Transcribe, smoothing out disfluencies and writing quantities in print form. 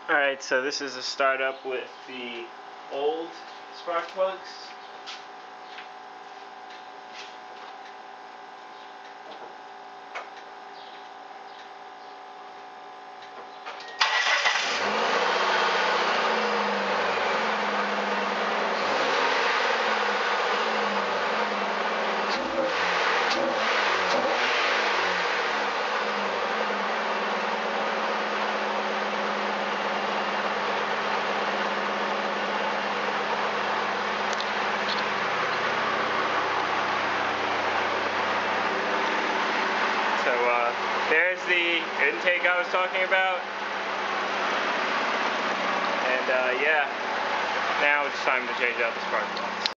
Alright, so this is a startup with the old spark plugs. So there's the intake I was talking about, and yeah, now it's time to change out the spark plugs.